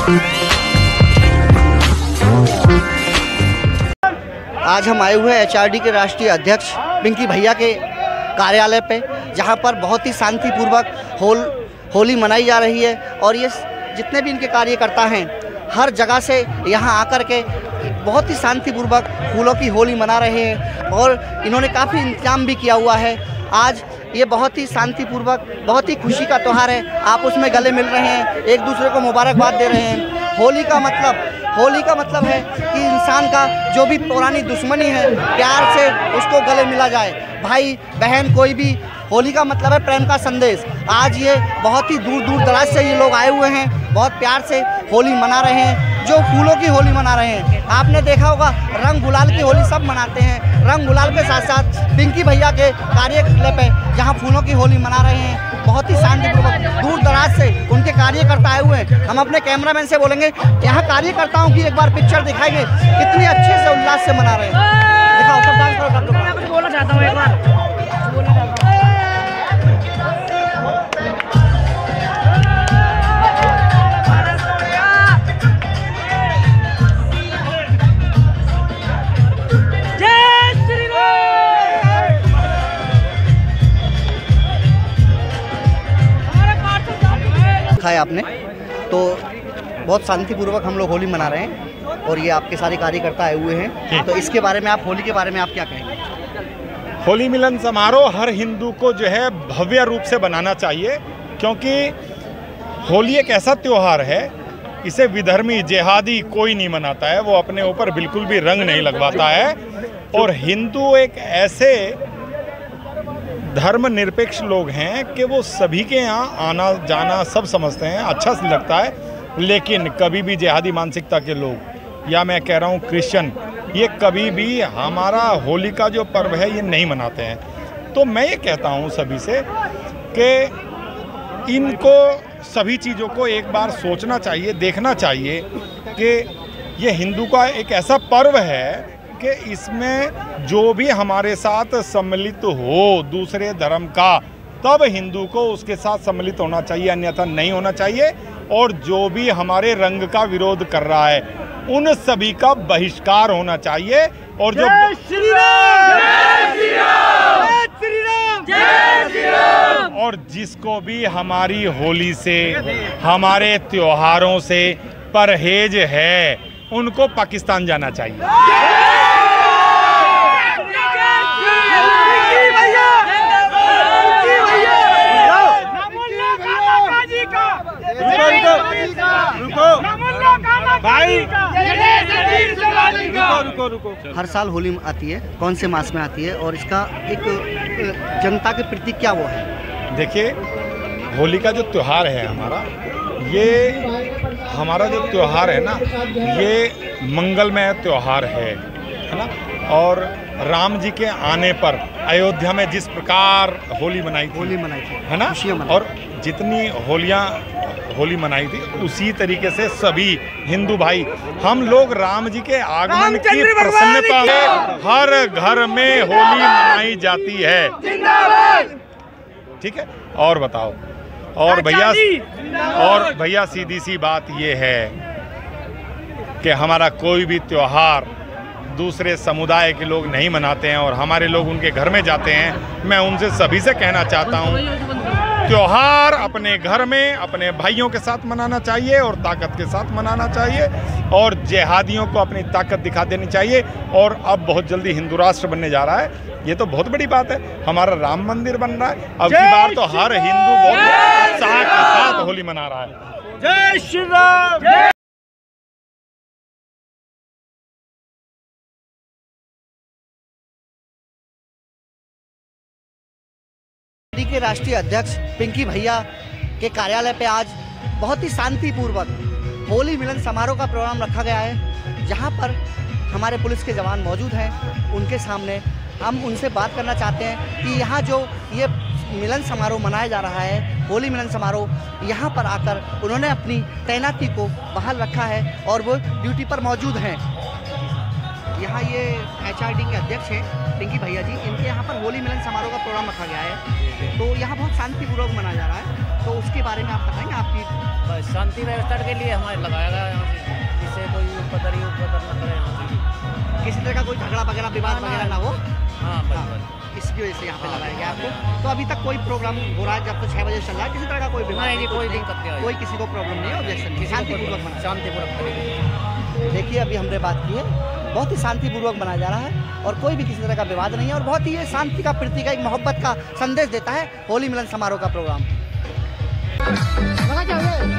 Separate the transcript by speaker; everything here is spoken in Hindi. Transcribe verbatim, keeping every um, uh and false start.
Speaker 1: आज हम आए हुए हैं एचआरडी के राष्ट्रीय अध्यक्ष पिंकी भैया के कार्यालय पे, जहां पर बहुत ही शांतिपूर्वक होल होली मनाई जा रही है। और ये जितने भी इनके कार्यकर्ता हैं हर जगह से यहां आकर के बहुत ही शांतिपूर्वक फूलों की होली मना रहे हैं और इन्होंने काफ़ी इंतजाम भी किया हुआ है। आज ये बहुत ही शांतिपूर्वक, बहुत ही खुशी का त्यौहार है। आप उसमें गले मिल रहे हैं, एक दूसरे को मुबारकबाद दे रहे हैं। होली का मतलब होली का मतलब है कि इंसान का जो भी पुरानी दुश्मनी है प्यार से उसको गले मिला जाए। भाई बहन कोई भी, होली का मतलब है प्रेम का संदेश। आज ये बहुत ही दूर दूर दराज से ये लोग आए हुए हैं, बहुत प्यार से होली मना रहे हैं, जो फूलों की होली मना रहे हैं। आपने देखा होगा रंग गुलाल की होली सब मनाते हैं, रंग गुलाल के साथ साथ पिंकी भैया के कार्यक्रम पे जहाँ फूलों की होली मना रहे हैं बहुत ही शांतिपूर्वक, दूर दराज से उनके कार्यकर्ता आए हुए हैं। हम अपने कैमरामैन से बोलेंगे यहाँ कार्यकर्ताओं की एक बार पिक्चर दिखाएंगे कितनी अच्छे से उल्लास से मना रहे हैं। दिखाओ सब डांस करो। मैं कुछ बोलना चाहता हूँ, एक बार है आपने तो बहुत शांतिपूर्वक हम लोग होली मना रहे हैं और ये आपके सारे कार्यकर्ता आए हुए हैं, तो इसके बारे में आप होली के बारे में आप क्या कहेंगे?
Speaker 2: होली मिलन समारोह हर हिंदू को जो है भव्य रूप से बनाना चाहिए, क्योंकि होली एक ऐसा त्योहार है, इसे विधर्मी जिहादी कोई नहीं मनाता है, वो अपने ऊपर बिल्कुल भी रंग नहीं लगवाता है। और हिंदू एक ऐसे धर्मनिरपेक्ष लोग हैं कि वो सभी के यहाँ आना जाना सब समझते हैं, अच्छा लगता है। लेकिन कभी भी जिहादी मानसिकता के लोग, या मैं कह रहा हूँ क्रिश्चियन, ये कभी भी हमारा होली का जो पर्व है ये नहीं मनाते हैं। तो मैं ये कहता हूँ सभी से कि इनको सभी चीज़ों को एक बार सोचना चाहिए, देखना चाहिए कि ये हिंदू का एक ऐसा पर्व है कि इसमें जो भी हमारे साथ सम्मिलित हो दूसरे धर्म का, तब हिंदू को उसके साथ सम्मिलित होना चाहिए, अन्यथा नहीं होना चाहिए। और जो भी हमारे रंग का विरोध कर रहा है उन सभी का बहिष्कार होना चाहिए। और जो
Speaker 3: जय श्री राम, जय श्री राम, जय श्री राम, जय श्री राम।
Speaker 2: और जिसको भी हमारी होली से, हमारे त्योहारों से परहेज है, उनको पाकिस्तान जाना चाहिए।
Speaker 3: भाई रुको रुको रुको
Speaker 1: हर साल होली आती है, कौन से मास में आती है और इसका एक जनता के प्रति क्या वो है?
Speaker 2: देखिए, होली का जो त्यौहार है हमारा, ये हमारा जो त्यौहार है ना, ये मंगलमय त्यौहार है है ना। और राम जी के आने पर अयोध्या में जिस प्रकार होली मनाई थी
Speaker 1: होली मनाई थी
Speaker 2: है ना, और जितनी होलियाँ होली मनाई थी उसी तरीके से सभी हिंदू भाई, हम लोग राम जी के आगमन की प्रसन्नता में हर घर में होली मनाई जाती है। ठीक है। और बताओ, और भैया और भैया सीधी सी बात ये है कि हमारा कोई भी त्योहार दूसरे समुदाय के लोग नहीं मनाते हैं और हमारे लोग उनके घर में जाते हैं। मैं उनसे सभी से कहना चाहता हूँ, त्योहार अपने घर में अपने भाइयों के साथ मनाना चाहिए और ताकत के साथ मनाना चाहिए, और जिहादियों को अपनी ताकत दिखा देनी चाहिए। और अब बहुत जल्दी हिंदू राष्ट्र बनने जा रहा है, ये तो बहुत बड़ी बात है। हमारा राम मंदिर बन रहा है, अब की बार तो हर हिंदू बहुत उत्साह के साथ होली मना रहा है।
Speaker 3: जय श्री राम।
Speaker 1: के राष्ट्रीय अध्यक्ष पिंकी भैया के कार्यालय पे आज बहुत ही शांतिपूर्वक होली मिलन समारोह का प्रोग्राम रखा गया है, जहां पर हमारे पुलिस के जवान मौजूद हैं। उनके सामने हम उनसे बात करना चाहते हैं कि यहाँ जो ये मिलन समारोह मनाया जा रहा है, होली मिलन समारोह, यहाँ पर आकर उन्होंने अपनी तैनाती को बहाल रखा है और वो ड्यूटी पर मौजूद हैं। यहाँ ये एचआरडी के अध्यक्ष हैं पिंकी भैया जी, इनके यहाँ पर होली मिलन समारोह का प्रोग्राम रखा गया है, तो यहाँ बहुत शांतिपूर्वक मनाया जा रहा है। तो उसके बारे में आप बताएंगे आपकी?
Speaker 4: बस शांति व्यवस्था के लिए हमारे लगाया गया यहाँ से, जिससे कोई उपद्रव ही उपद्रव न करे यहाँ से,
Speaker 1: किसी तरह का कोई झगड़ा वगैरह विवाद वगैरह ना हो।
Speaker 4: हाँ बस बस
Speaker 1: इसकी वजह से यहाँ पे लगाया गया आपको। तो अभी तक कोई प्रोग्राम हो रहा है जब तो छः बजे चल रहा है, किसी तरह का कोई विवाद
Speaker 4: नहीं,
Speaker 1: नहीं,
Speaker 4: कोई
Speaker 1: कुछ
Speaker 4: दिक्कत नहीं आई।
Speaker 1: कोई किसी को प्रॉब्लम नहीं है, ऑब्जेक्शन नहीं, शांतिपूर्वक मनाया।
Speaker 4: शांतिपूर्वक तरीके।
Speaker 1: देखिए अभी हमने बात की है, बहुत ही शांतिपूर्वक मनाया जा रहा है और कोई भी किसी तरह का विवाद नहीं है और बहुत ही ये शांति का प्रतीक है, एक मोहब्बत का संदेश देता है होली मिलन समारोह का प्रोग्राम।